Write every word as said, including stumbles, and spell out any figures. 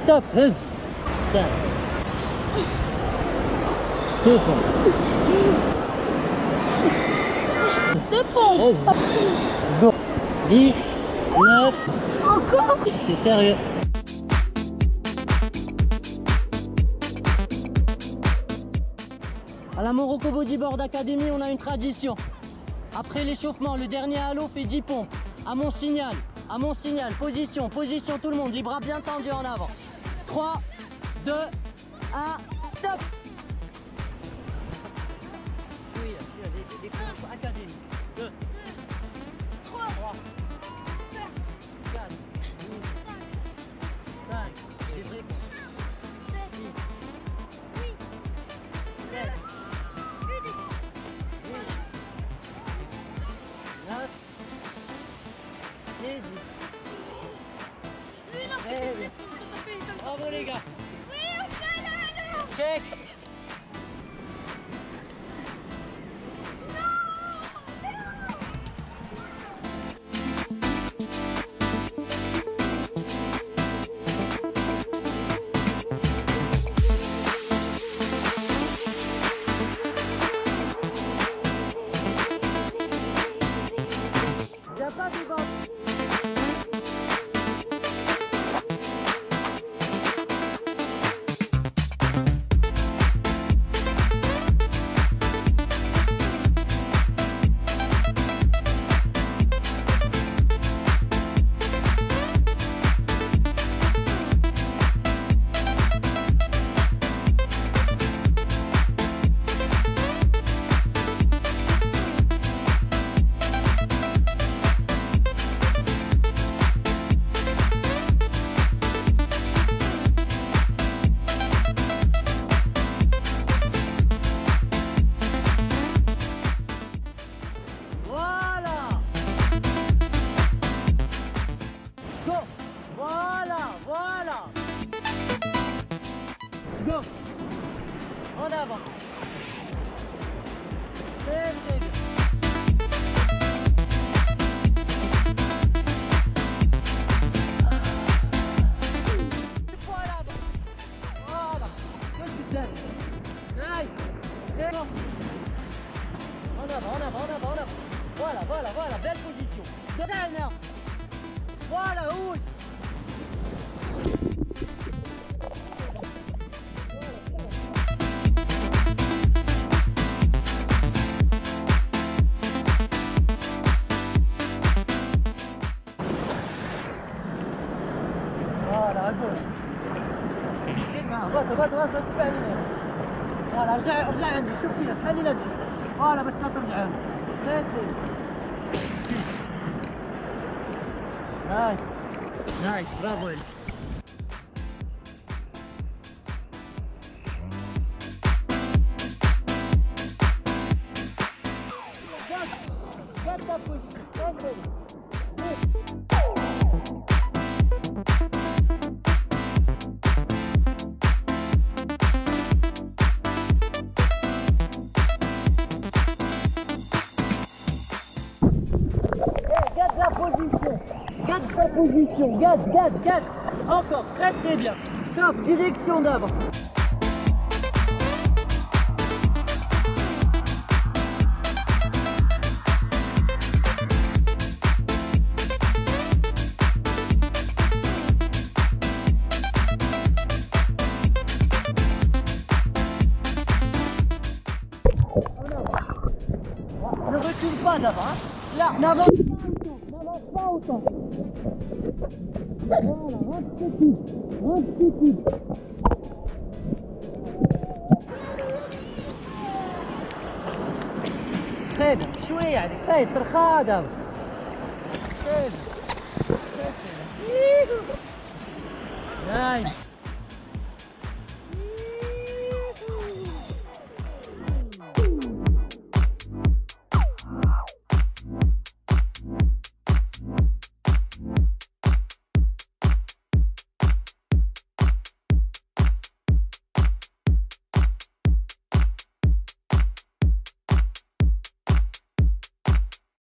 stop, هز cinq deux pompes deux pompes go dix neuf encore. C'est sérieux. À la Morocco Bodyboard Academy, on a une tradition. Après l'échauffement, le dernier halo fait dix pompes. À mon signal, à mon signal, position, position tout le monde, les bras bien tendus en avant. trois, deux, un, top. Oui, il y a des, des pompes Academy. deux, trois, quatre, cinq, j'ai vrai. Et dix. Très bien. Bravo les gars. Check. Viens pas devant. Go. En avant. Très très bien. Voilà. Voilà. Nice. Et bon. En avant, en avant, en avant, en avant. Voilà, voilà, voilà. Belle position. Deux. Voilà, oui. Voilà, go. بطل بطل بطل تبعني فوالا رجع رجع عندي شوف فيها خلي لا تجي فوالا بس لا ترجع عندي نايس نايس برافو لك Garde ta position, garde, garde, garde. Encore, très très bien. Top, direction d'avant. Ne recule pas d'avant. Hein. Là, n'avance pas autant. Voilà, rentre tes coudes, rentre tes coudes. Très bien, شوية يعني خير ترخاء دابا. Très bien.